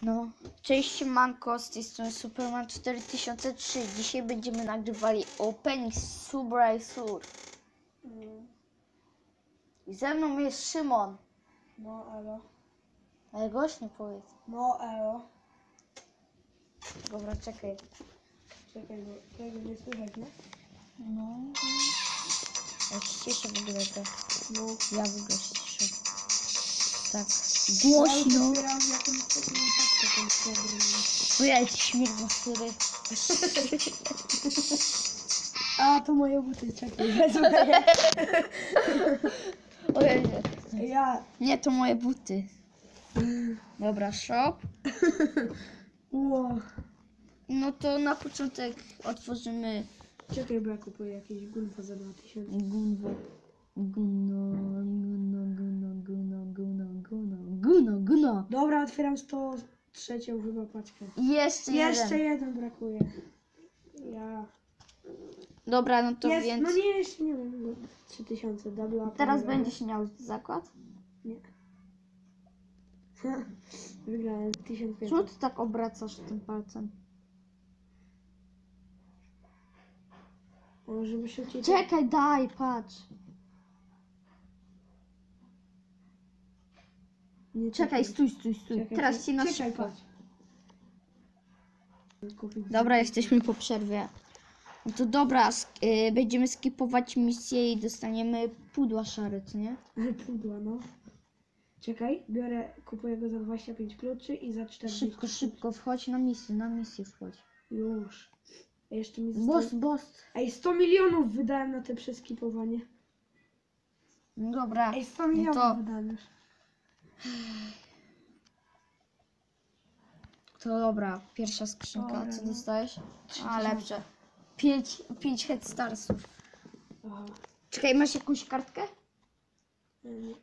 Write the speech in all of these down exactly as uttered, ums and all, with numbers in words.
No, cześć Manko, z tej strony Superman cztery tysiące trzy. Dzisiaj będziemy nagrywali opening Subway Surf. Mm. I ze mną jest Szymon. No elo. Ale głośno powiedz. No elo. Dobra, czekaj. Czekaj, bo tego nie słychać, nie? No. Ja ciszę w ogóle to. No. Ja w ogóle ciszę. Tak. Ja Głośno. otwieram jakąś taką paczkę tą srebrną. Bo ja ci śmierdzą syry. A, to moje buty, czekaj, wezmę je. Ojej. Ja. Nie, to moje buty. Dobra, shop. Ło. No to na początek otworzymy Czekaj, bo ja kupuję jakieś gunwo za dwa tysiące. Gunwo. Guno, guno, guno, guno, guno, guno, guno, guno. Dobra, otwieram sto trzy chyba paczkę. Jeszcze, Jeszcze jeden. jeden brakuje. Ja. Dobra, no to Jest, więc no nie, jeszcze nie mam. trzy tysiące, double up. teraz będziesz miał zakład. Nie. Wygrałem tysiąc pięćset. Czemu ty tak obracasz tym palcem? O, żeby szybciej... Czekaj, daj, patrz. Nie, Czekaj, stój, stój, stój. Czekaj, Teraz czekaj, ci na czekaj, szybko. patrz. Kupić Dobra, za- jesteśmy po przerwie. No to dobra, sk- y, będziemy skipować misję i dostaniemy pudła szare, co nie? Ale pudła, no. Czekaj, biorę, kupuję go za dwadzieścia pięć kluczy i za czterdzieści. Szybko, szybko, wchodź na misję, na misję wchodź. Już. A jeszcze mi Boss, zostało... boss. Ej, sto milionów wydałem na te przeskipowanie. No dobra. Ej, sto milionów to- wydałem już. To dobra, pierwsza skrzynka. Dobra, Co no. dostałeś? Trzy A, tysiące. lepsze. Pięć, pięć head starsów. Aha. Czekaj, masz jakąś kartkę? Nie.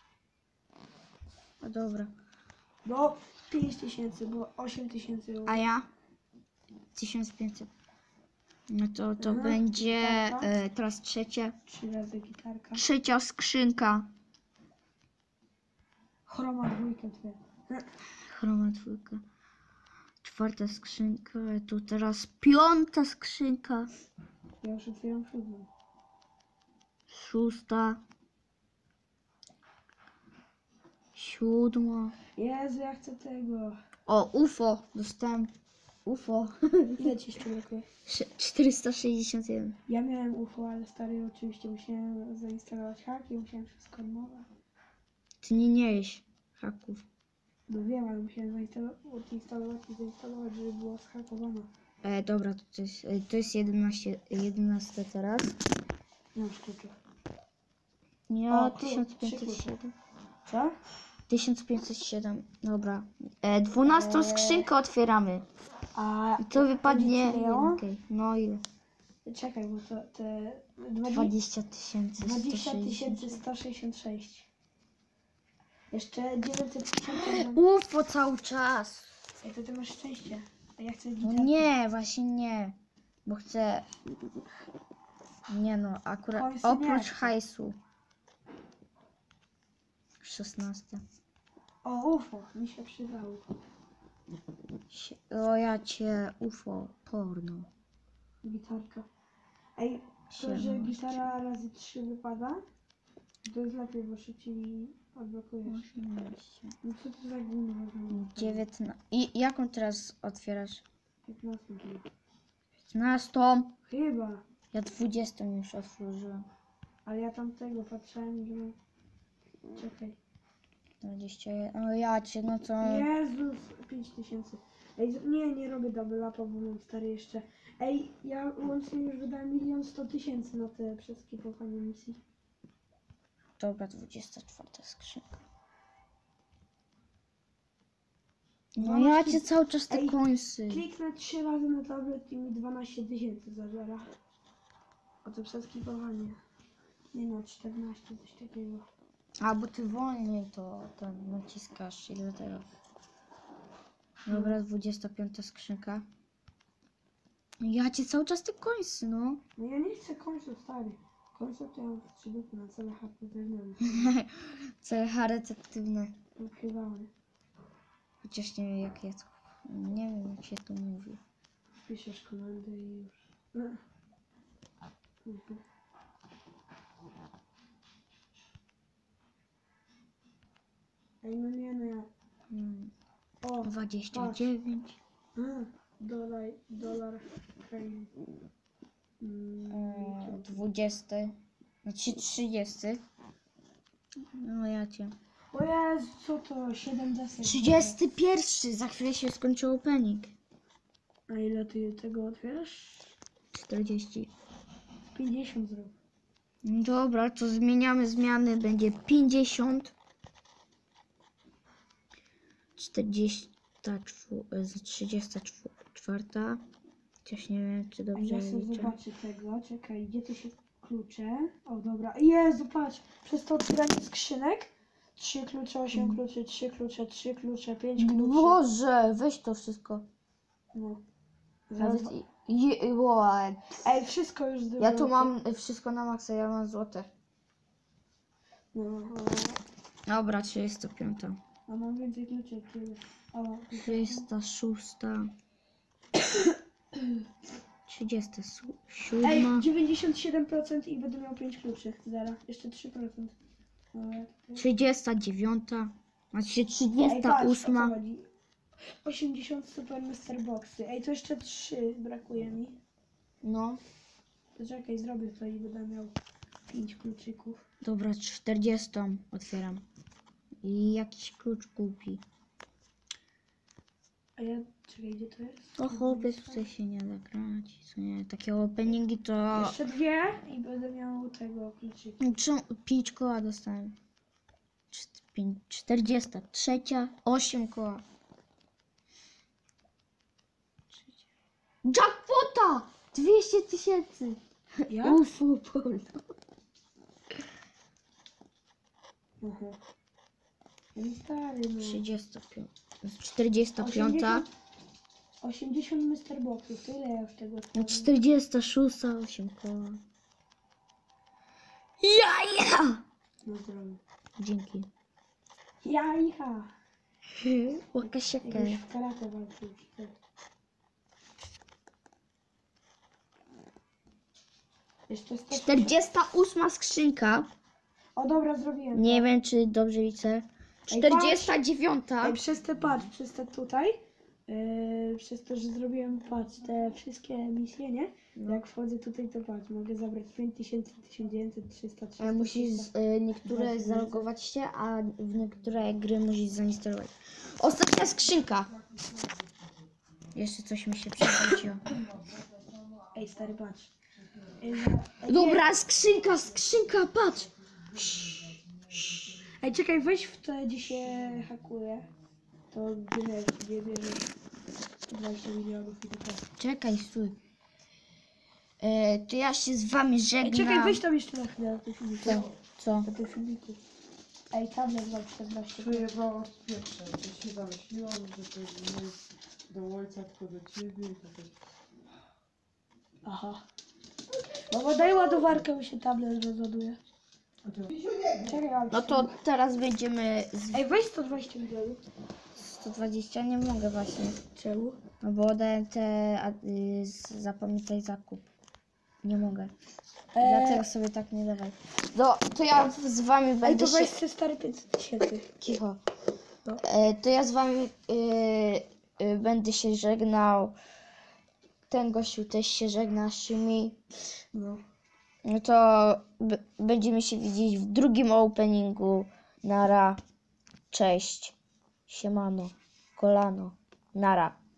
No dobra. No, pięć tysięcy, bo osiem tysięcy. A ja? tysiąc pięćset. No to to Aha, będzie gitarka. e, teraz trzecie. Trzy razy gitarka. Trzecia skrzynka. Chroma dwójkę twoja. Chroma dwójka. Czwarta skrzynka. Tu teraz piąta skrzynka. Ja już otwieram siódmą. Szósta. Siódma. Jezu, ja chcę tego. O, U F O. Dostałem U F O. Ile ci jeszcze brakuje? czterysta sześćdziesiąt jeden. Ja miałem U F O, ale stary oczywiście musiałem zainstalować haki, musiałem wszystko od nowa. Ty nie miałeś haków. No wiem, ale musiałem zainstalować, odinstalować i zainstalować, żeby było zhakowane. E, dobra, to, to jest, e, to jest jedenaście, jedenaste teraz. Nie mam sztuczek. Nie, O, tu, tysiąc pięćset siedem. Co? tysiąc pięćset siedem, dobra. E, dwunastą Eee. skrzynkę otwieramy. A I to wypadnie... ile miało? Okej, no ile? Czekaj, bo to te dwadzieścia dwadzieścia tysięcy dwadzieścia tysięcy sto sześćdziesiąt sześć. Jeszcze dziewięćset tysięcy. U F O cały czas. Ej, to ty masz szczęście. A ja chcę No gitarkę. nie, właśnie nie. Bo chcę... Nie no, akurat Końcu nie oprócz chcę. hajsu. szesnaste. O, U F O, mi się przydało. Sie- O ja cię, U F O, porno. Gitarka. Ej, to, że siedemnaście. gitara razy trzy wypada, to jest lepiej, bo szybciej odblokujesz. osiemnaście. No co to za gówno? dziewiętnaście. I jaką teraz otwierasz? piętnaście chyba. piętnastą. Chyba, Ja dwudziestą już otworzyłem. ale ja tam tego patrzyłem, że... Czekaj. dwadzieścia jeden. O ja cię, no co? Jezus, pięć tysięcy. Ej, z- nie, nie robię double upa, bo mam stary jeszcze. Ej, ja łącznie już wydałem milion sto tysięcy na te przeskipowanie misji. Dobra, dwudziesta czwarta skrzynka. No No ja właśnie- cię cały czas te Ej, końsy. Kliknę trzy razy na tablet i mi dwanaście tysięcy zażera. O to przeskipowanie. Nie no, czternaście, coś takiego. A bo ty wolniej to ten naciskasz i dlatego. Dobra, dwudziesta piąta skrzynka. Ja cię cały czas te końsy, no. No ja nie chcę końców, stary. Końców to ja mam w trzy dupy na cele charakterystyczne. Cele charytatywne. Ukrywałem. Chociaż nie wiem jak jest. Nie wiem jak się to mówi. Piszesz komendę i już. E. Mhm. Ej, no nie, nie. Hmm. O, dwadzieścia dziewięć. a, dolar, dolar, hej. Mm, e, dwadzieścia. Znaczy trzydzieści. No ja cię. O Jezu, co to? siedem desek. trzydziesty pierwszy. Za chwilę się skończy opening. A ile ty tego otwierasz? czterdzieści. pięćdziesiąt zrób. Dobra, to zmieniamy zmiany. Będzie pięćdziesiąt. czterdzieści, trzydzieści cztery. Chociaż nie wiem, czy A dobrze ja sobie liczę. zobaczę tego. Czekaj, gdzie to się klucze? O, dobra. Jezu, patrz. Przez to otwieranie skrzynek. Trzy klucze, osiem Mm. kluczy, trzy klucze, trzy klucze, pięć kluczy. Boże, weź to wszystko. No. Zaraz... Nawet i, i, ła- Ej, wszystko już ja zrobiłem. tu mam wszystko na maksa, ja mam złote. No, Dobra, trzydzieści pięć. a mam więcej kluczy od ciebie. O, trzydzieści sześć. trzydzieści Ej, siedem. dziewięćdziesiąt siedem procent i będę miał pięć kluczy. Zaraz, jeszcze trzy procent. Dobra, tutaj. trzydzieści dziewięć. Znaczy Ej, trzydzieści patrz, o osiem. co chodzi? osiemdziesiąt Super Mister Boxy. Ej, to jeszcze trzy brakuje mi. No. To czekaj, zrobię to i będę miał pięć kluczyków. Dobra, czterdzieści otwieram. I jakiś klucz kupi. A ja, czekaj, gdzie to jest? O chłopie, tutaj się nie da grać. Co nie, takie openingi to... Jeszcze dwie i będę miał tego kluczyka. Czemu pięć koła dostałem? Czt- pięć- czterdzieści trzy, osiem koła. Jackpota! dwieście tysięcy! Ja? Ufo, polo. Aha. No stary, no. trzydzieści pięć. czterdzieści pięć. osiemdziesiąt, osiemdziesiąt Mister Boxów, to ile ja już tego otworzyłem? czterdzieści sześć, osiem koła. Ja, ja! No zrobię. Dzięki. Ja, icha! Łakasiaka. Jakbyś w karate walczył. czy co? Jeszcze sto... czterdziesta ósma skrzynka. O dobra, zrobiłem. Nie to. wiem, czy dobrze liczę. czterdziesta dziewiąta. Ej, przez te patrz, przez te tutaj, yy, przez to, że zrobiłem, patrz, te wszystkie misje, nie? No. Jak wchodzę tutaj, to patrz, mogę zabrać pięć tysięcy, tysiąc dziewięćset, trzysta, trzysta, Ale musisz trzysta. y, niektóre zalogować się, a w niektóre gry musisz zainstalować. Ostatnia skrzynka. Jeszcze coś mi się przewróciło. Ej, stary, patrz. Ej, za- ej, Dobra, skrzynka, skrzynka, patrz. Ej, czekaj, weź w to, gdzie się hakuje. To gdzie, gdzie bierzesz dwadzieścia milionów i tak dalej. Czekaj, stój. E, to ja się z wami żegnam. Ej, czekaj, weź tam jeszcze na chwilę na tym filmiku. Co? Co? Na tym filmiku. Ej, tablet za czternaście. Przejebało z pierwsze. Ja się zamyśliłam, że to nie jest do ojca, tylko do ciebie. I to tak... Aha. Mama, daj ładowarkę, bo się tablet rozładuje. A to... Czekaj, ale... No to teraz będziemy z Ej, weź sto dwadzieścia milionów. sto dwadzieścia, nie mogę właśnie. Czemu? No bo dałem te, a, y, z- zapamiętaj zakup. Nie mogę. Eee, Dlatego sobie tak nie dawaj. No, to ja z wami Ej, będę to się... weź te stare pięćset tysięcy. Cicho. No. E, to ja z wami y, y, będę się żegnał. Ten gościu też się żegna, Szymi. No. No to b- będziemy się widzieć w drugim openingu. Nara. Cześć. Siemano. Kolano. Nara.